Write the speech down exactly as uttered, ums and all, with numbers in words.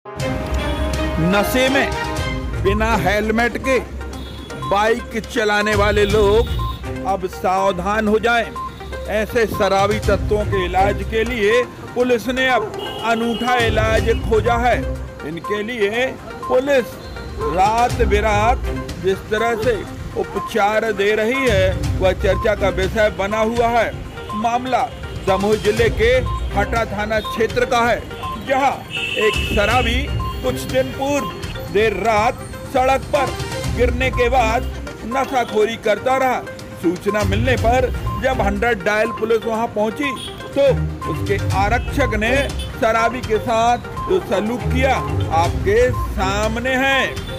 नशे में बिना हेलमेट के बाइक चलाने वाले लोग अब सावधान हो जाएं। ऐसे शराबी तत्वों के इलाज के लिए पुलिस ने अब अनूठा इलाज खोजा है। इनके लिए पुलिस रात बिरात जिस तरह से उपचार दे रही है वह चर्चा का विषय बना हुआ है। मामला दमोह जिले के हटा थाना क्षेत्र का है, जहां एक शराबी कुछ दिन पूर्व देर रात सड़क पर गिरने के बाद नशाखोरी करता रहा। सूचना मिलने पर जब हंड्रेड डायल पुलिस वहां पहुंची तो उसके आरक्षक ने शराबी के साथ जो सलूक किया आपके सामने है।